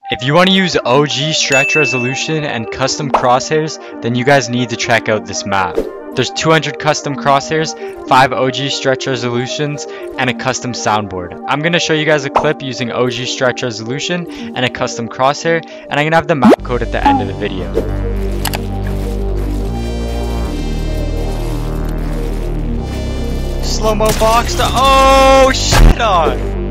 If you want to use OG stretch resolution and custom crosshairs, then you guys need to check out this map. There's 200 custom crosshairs, 5 OG stretch resolutions, and a custom soundboard. I'm going to show you guys a clip using OG stretch resolution and a custom crosshair, and I'm going to have the map code at the end of the video. Slow-mo box to, oh, shit on!